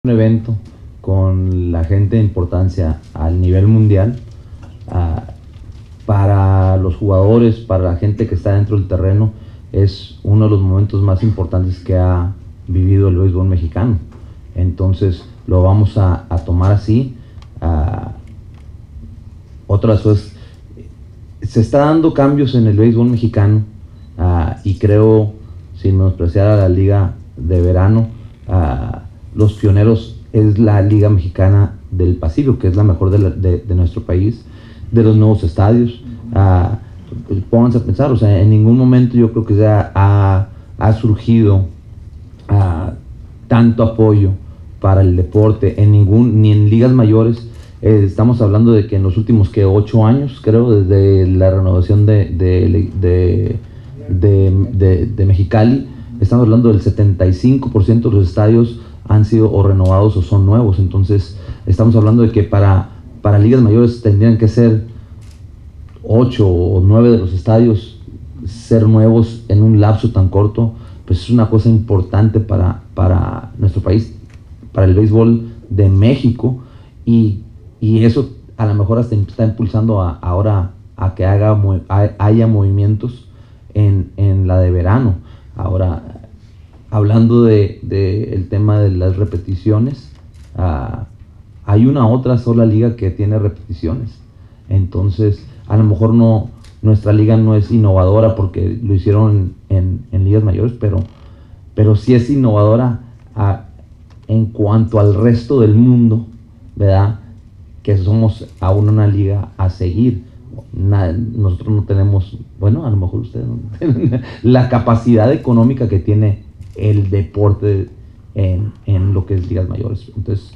Un evento con la gente de importancia al nivel mundial, para los jugadores, para la gente que está dentro del terreno, es uno de los momentos más importantes que ha vivido el béisbol mexicano. Entonces lo vamos a tomar así. Otras cosas, se está dando cambios en el béisbol mexicano, y creo, sin menospreciar a la liga de verano, los pioneros es la Liga Mexicana del Pacífico, que es la mejor de nuestro país, de los nuevos estadios. Pónganse a pensar, o sea, en ningún momento yo creo que ha surgido tanto apoyo para el deporte, ni en ligas mayores. Estamos hablando de que en los últimos 8 años, creo, desde la renovación de Mexicali, estamos hablando del 75% de los estadios han sido o renovados o son nuevos. Entonces estamos hablando de que para ligas mayores tendrían que ser 8 o 9 de los estadios ser nuevos en un lapso tan corto. Pues es una cosa importante para nuestro país, para el béisbol de México, y eso a lo mejor hasta está impulsando ahora a que haya movimientos en la de verano. Ahora, hablando el tema de las repeticiones, hay una otra sola liga que tiene repeticiones. Entonces, a lo mejor nuestra liga no es innovadora porque lo hicieron en ligas mayores, pero sí es innovadora en cuanto al resto del mundo, ¿verdad? Que somos aún una liga a seguir. Nosotros no tenemos, bueno, a lo mejor ustedes no tienen la capacidad económica que tiene el deporte en lo que es ligas mayores. Entonces,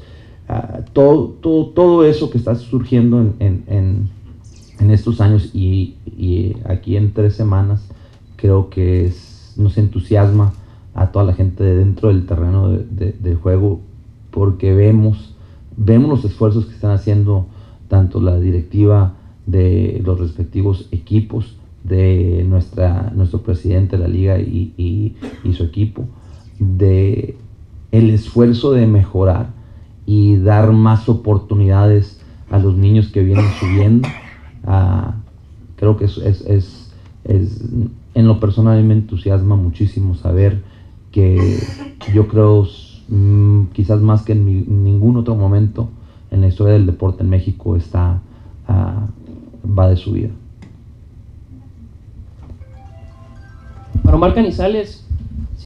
todo eso que está surgiendo en estos años y aquí en 3 semanas, creo que nos entusiasma a toda la gente dentro del terreno de juego, porque vemos los esfuerzos que están haciendo tanto la directiva de los respectivos equipos, de nuestro presidente de la liga y su equipo, de el esfuerzo de mejorar y dar más oportunidades a los niños que vienen subiendo. Creo que en lo personal me entusiasma muchísimo saber que yo creo, quizás más que en ningún otro momento en la historia del deporte en México va de subida. Para Omar Canizales,